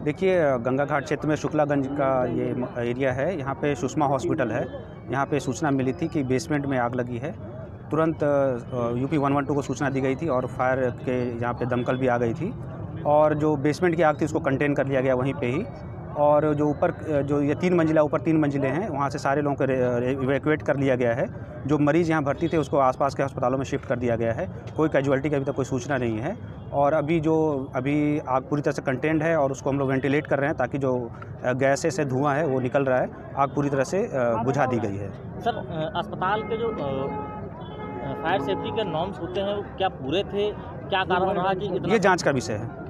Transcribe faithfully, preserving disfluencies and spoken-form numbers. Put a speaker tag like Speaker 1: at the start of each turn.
Speaker 1: देखिए, गंगा घाट क्षेत्र में शुक्लागंज का ये एरिया है। यहाँ पे सुषमा हॉस्पिटल है। यहाँ पे सूचना मिली थी कि बेसमेंट में आग लगी है। तुरंत यूपी वन वन टू को सूचना दी गई थी और फायर के यहाँ पे दमकल भी आ गई थी और जो बेसमेंट की आग थी उसको कंटेन कर लिया गया वहीं पे ही। और जो ऊपर जो ये तीन मंजिला ऊपर तीन मंजिलें हैं, वहाँ से सारे लोगों को इवैक्यूएट कर लिया गया है। जो मरीज़ यहाँ भर्ती थे उसको आसपास के अस्पतालों में शिफ्ट कर दिया गया है। कोई कैजुअल्टी की अभी तक कोई सूचना नहीं है। और अभी जो अभी आग पूरी तरह से कंटेन्ड है और उसको हम लोग वेंटिलेट कर रहे हैं ताकि जो गैस से धुआं है वो निकल रहा है। आग पूरी तरह से बुझा दी गई है।
Speaker 2: सर, अस्पताल के जो फायर सेफ्टी के नॉर्म्स होते हैं वो क्या पूरे थे? क्या कारण रहा कि
Speaker 1: ये जांच का विषय है।